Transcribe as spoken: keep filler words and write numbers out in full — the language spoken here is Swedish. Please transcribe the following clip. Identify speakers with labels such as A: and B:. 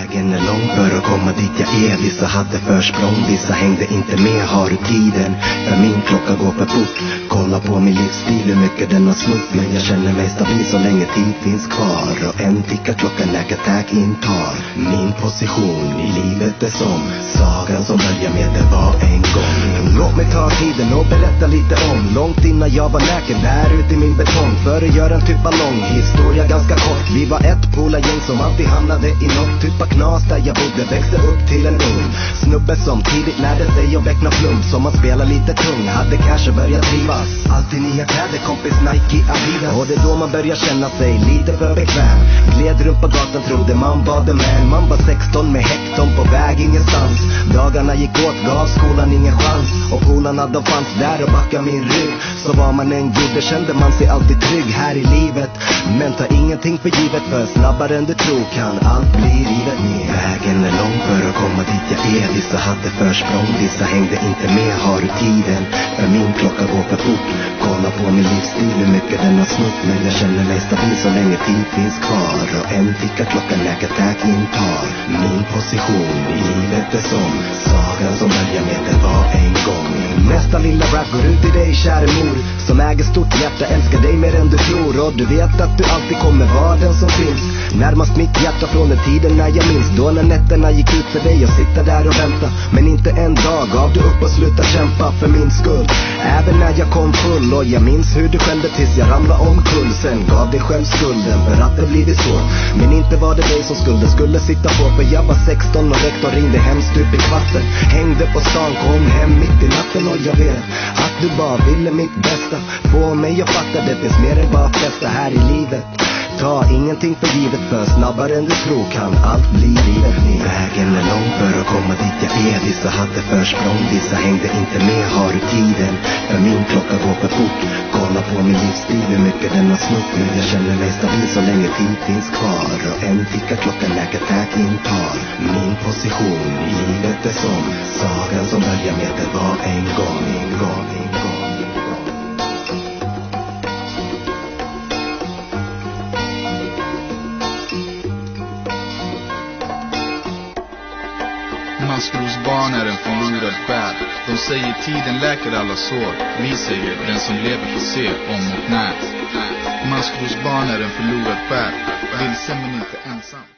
A: Vägen är lång för att komma dit jag är. Vissa hade försprång, vissa hängde inte med. Har du tiden? För min klocka går för fort. Kolla på min livsstil, hur mycket den har snott. Men jag känner mig stabil så länge tid finns kvar. Och en tickar klockan när attack intar. Min position i livet är som sagan som börjar med det var en gång. Låt mig ta tiden och berätta lite om långt innan jag var näken där ute i min betong. För att göra en typ av lång historia ganska kort. Vi var ett polargäng som alltid hamnade i något typ av knas där jag bodde. Växte upp till en ung snubbe som tidigt lärde sig att väckna flum. Som man spelar lite tung, hade kanske börjat trivas. Alltid nya kläder, kompis Nike, Adidas. Och det är då man börjar känna sig lite för bekväm. Gled runt på gatan, trodde man var the man. Man var sexton med hekton på väg ingenstans. Dagarna gick åt, gav skolan ingen chans. Och polarna de fanns där och backade min rygg. Så var man en gjorde kände man sig alltid trygg här i livet. Men ta ingenting för givet, för snabbare än du tror kan allt bli rivet ner. Vägen är lång för att komma dit jag är. Vissa hade försprång, vissa hängde inte med. Har du tiden? För min klocka går för fort. Kolla på min livsstil, hur mycket den har snott. Men jag känner mig stabil så länge tid finns kvar. Och en tickar klockan när attack intar. Min position i livet är som sagan som börjar med det var en gång. Nästa lilla rap går ut till dig, kära mor, som äger stort hjärta, älskar dig mer än du tror. Och du vet att du alltid kommer vara den som finns närmast mitt hjärta från den tiden när jag minns. Då när nätterna gick ut för dig och sitta där och vänta. Men inte en dag gav du upp och sluta kämpa för min skull. Även när jag kom full och jag minns hur du skällde tills jag ramlade omkull. Sen gav dig själv skulden för att det blivit så. Men inte var det dig som skulden skulle sitta på. För jag var sexton och rektorn ringde hem stup i kvarten. Hängde på stan, kom hem mitt i natten. Och jag vet att du bara ville mitt bästa. Få mig att fatta det finns mer än bara festa här i livet. Ta ingenting för givet, för snabbare än du tror kan allt bli rivet ner. Vägen är lång för att komma dit jag är. Vissa hade försprång, vissa hängde inte med. Har du tiden? För min klocka går för fort. Kolla på min livsstil, hur mycket den har snott. Men jag känner mig stabil så länge tid finns kvar. Och en tickar klockan när attack intar. Min position i livet är som sagan som börjar med det var en gång, en gång, en gång.
B: Maskrosbarn är en förlorad bär. De säger tiden läker alla sår. Vi säger den som lever får se om och när. Maskrosbarn är en förlorad bär. Vilsen men inte ensam.